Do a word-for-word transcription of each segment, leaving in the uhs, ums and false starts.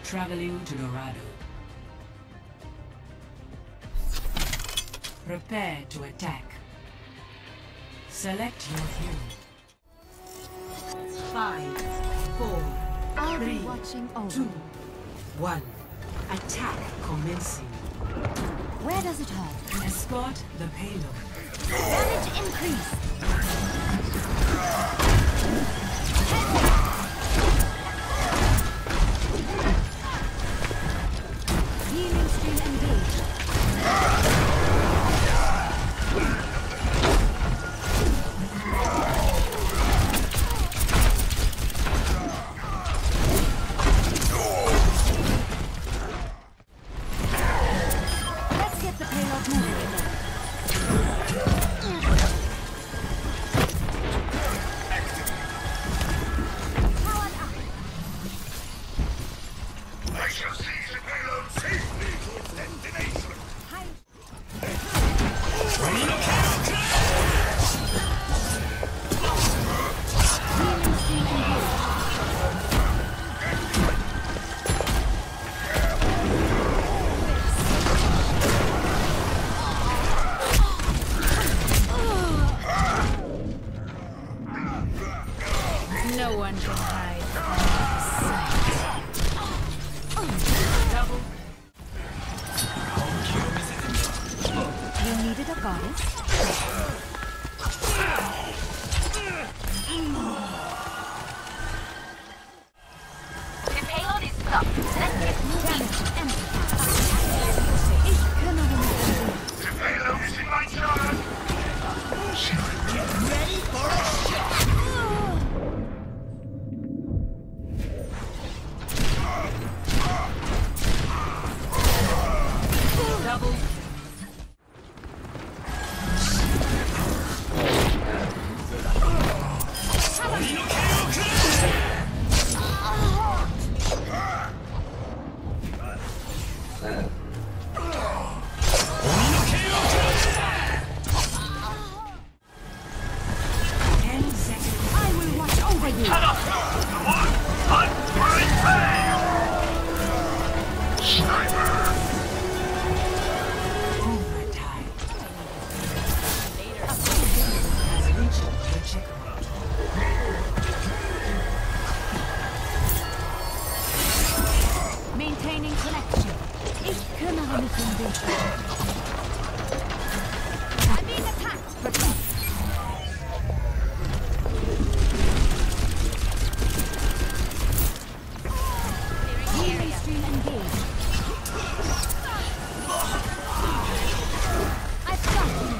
Traveling to Dorado. Prepare to attack. Select your hero. Five, four, three, two, one. Attack commencing. Where does it hurt? Escort the payload. Damage increase. Healing stream engaged. Let's get the payload moving again. No one can hide from sight. You needed a goddess? The payload is stuck. Let's get moving. Ich kümmere mich. The payload is in my charge! Get ready for a shot! Double. Ten seconds. I will watch over you. Shut up! One, one, three, fail! Sniper! Overtime. Has reached the checkpoint. Maintaining connection. Ich kümmere mich um dich. I'm being attacked. Protect. Healing stream engaged. I've got you.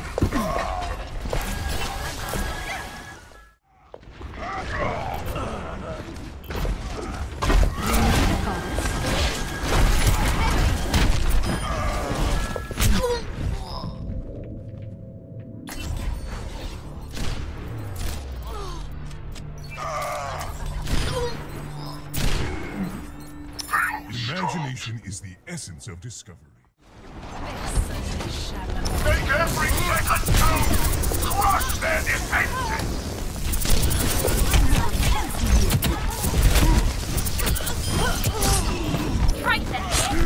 Imagination is the essence of discovery. Make every second count! Crush their defenses! Right then.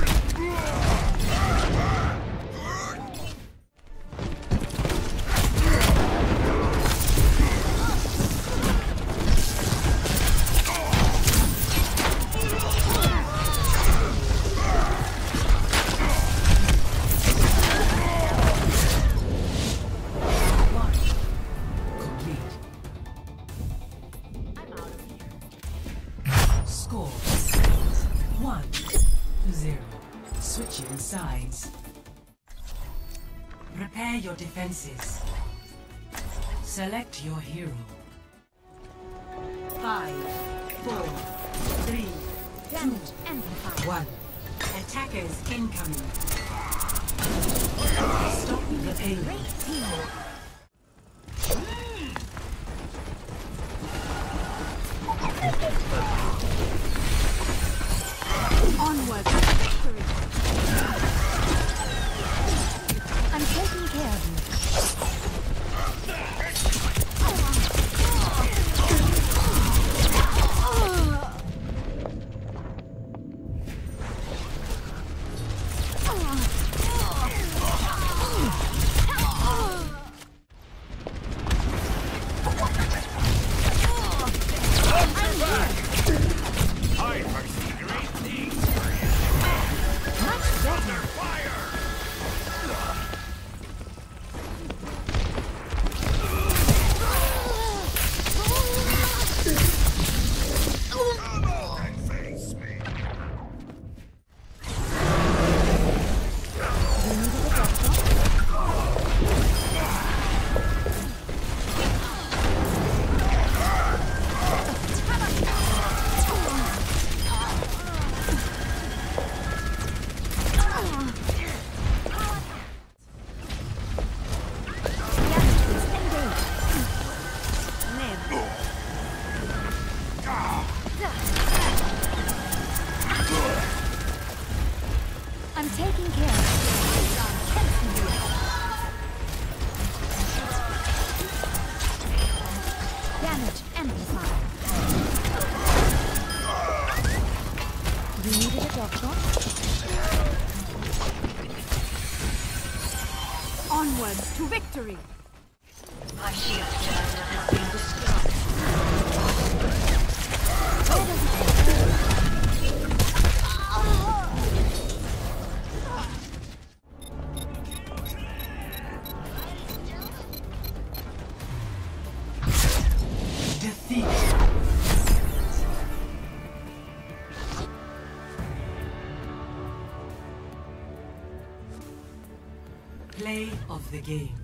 Score one to zero. Switching sides. Prepare your defenses. Select your hero. Five, four, three, Damage amplified. one. Attackers incoming. Stop the payload. Great teamwork. Onward to victory. I'm taking care of you. taking care of you. Damage amplified. You needed a doctor? Onwards to victory! My shield generator has been destroyed. Where does it go? Defeat. Play of the game.